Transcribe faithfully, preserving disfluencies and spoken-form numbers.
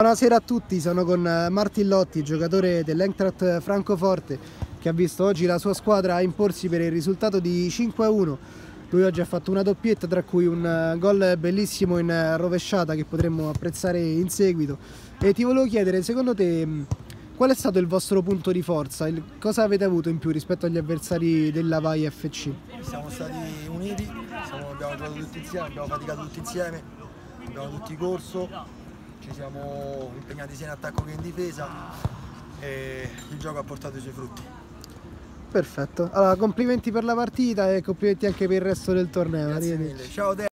Buonasera a tutti, sono con Martin Lotti, giocatore dell'Eintracht Francoforte, che ha visto oggi la sua squadra imporsi per il risultato di cinque a uno. Lui oggi ha fatto una doppietta, tra cui un gol bellissimo in rovesciata che potremmo apprezzare in seguito. E ti volevo chiedere, secondo te, qual è stato il vostro punto di forza? Il, cosa avete avuto in più rispetto agli avversari della Vai F C? Siamo stati uniti, siamo, abbiamo giocato tutti insieme, abbiamo faticato tutti insieme, abbiamo tutti corso, ci siamo impegnati sia in attacco che in difesa e il gioco ha portato i suoi frutti. Perfetto, allora complimenti per la partita e complimenti anche per il resto del torneo. Grazie mille. Ciao.